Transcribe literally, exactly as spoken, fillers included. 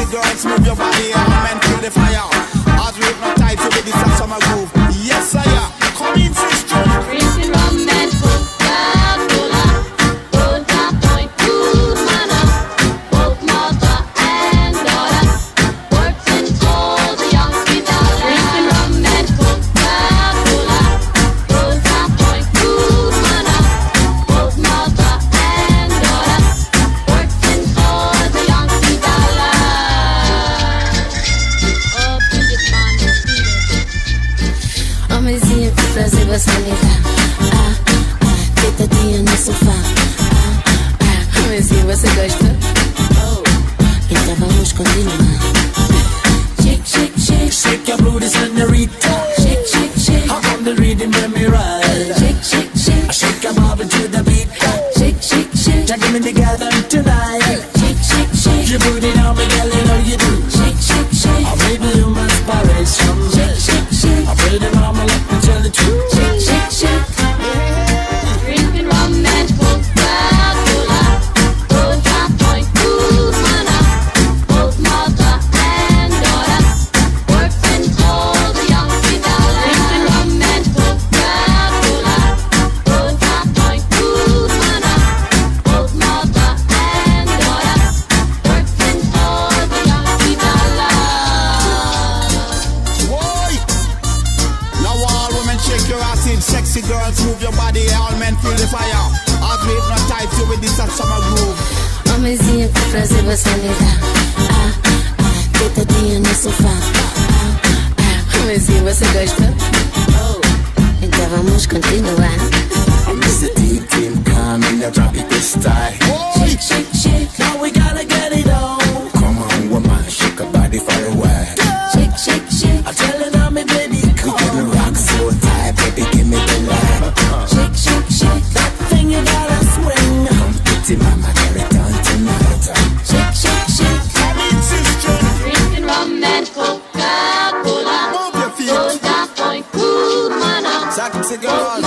girls, move your body, all men feel the fire. As we hypnotize you with this a summer groove. Yes, I am. Come in, sister. Drinking rum and Coca-Cola, Vodka Point, good manna. Both mother and daughter works and calls a young sweet dollar. Drinking rum and Coca-Cola, Vodka Point, good manna. Both mother and daughter works and calls a young sweet dollar. Oh, Bridget Man, Homenzinho que prazer você me dá. Ah, ah, deitadinha no sofá. Ah, ah, homenzinho, você gosta? Oh, então vamos continuar. Shake, shake, shake. Shake your booty, senorita. Shake, shake, shake. Hop on the rhythm, let me ride. Shake, shake, shake. I shake your body to the beat. Shake, shake, shake. Jack me together tonight. Shake, shake, shake. You put it on me, girl, you know you do. Shake, shake, shake. Oh, baby, you my inspiration. Shake, shake, shake. I put it on me, let me tell the truth. Shake, shake, shake. drinking rum and Coca-Cola, Vodka Point, good manna. Both mother and daughter works and calls a young sweet dollar. Drinking rum and Coca-Cola, Vodka Point, good manna. Both mother and daughter works and calls a young sweet dollar. Boy! Now all women shake your ass in. Sexy girls, move your body, all men feel the fire. As we hypnotize you with this a summer groove. Homenzinho que prazer você me dá. Ah, ah, deitadinha no sofá. Ah, ah, homenzinho, você gosta? Oh, então vamos continuar. I miss the deep team coming, the tropical style. Shake, shake, shake. Now we gotta get it on. Come on, woman, shake your body for a while. Shake, shake, shake. I'm telling her, me baby, come on. We can rock so tight, baby, give me the light. Shake, shake, shake. That thing you gotta swing. Come pretty mama, get it on tonight. Shake, shake, shake. Come in, sister. Drinking rum and Coca-Cola, Move your feet. Vodka Point, good manna. Sexy girls.